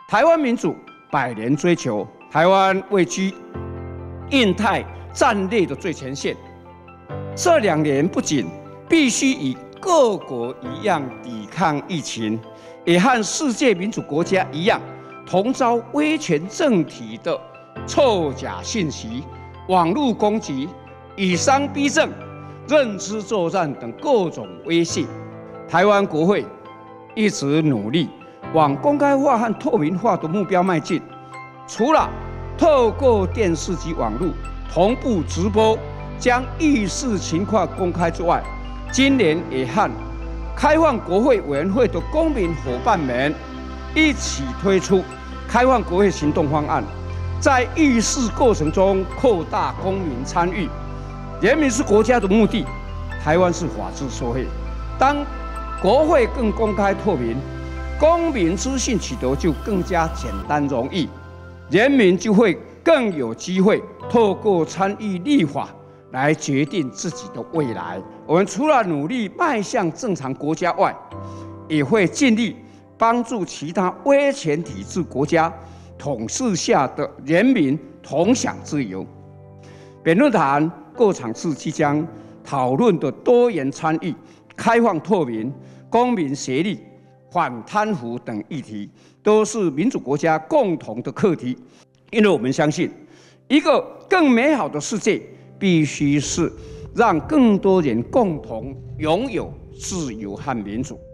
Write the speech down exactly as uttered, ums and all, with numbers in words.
台湾民主百年追求，台湾位居印太战略的最前线。这两年不仅必须与各国一样抵抗疫情，也和世界民主国家一样，同遭威权政体的臭假信息、网络攻击、以商逼政、认知作战等各种威胁。台湾国会一直努力往公开化和透明化的目标迈进。除了透过电视及网络同步直播将议事情况公开之外，今年也和开放国会委员会的公民伙伴们一起推出开放国会行动方案，在议事过程中扩大公民参与。人民是国家的目的，台湾是法治社会。当国会更公开透明，公民资讯取得就更加简单容易，人民就会更有机会透过参与立法来决定自己的未来。我们除了努力迈向正常国家外，也会尽力帮助其他威权体制国家统治下的人民同享自由。辩论坛各场次即将讨论的多元参与、开放透明、公民协力、反贪腐等议题，都是民主国家共同的课题。因为我们相信，一个更美好的世界，必须是让更多人共同拥有自由和民主。